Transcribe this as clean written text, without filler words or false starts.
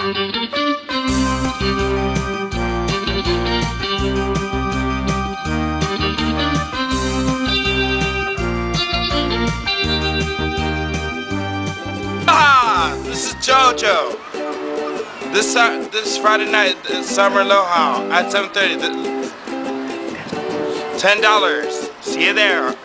This is JoJo. This Friday night, Summer Aloha at 7:30. $10. See you there.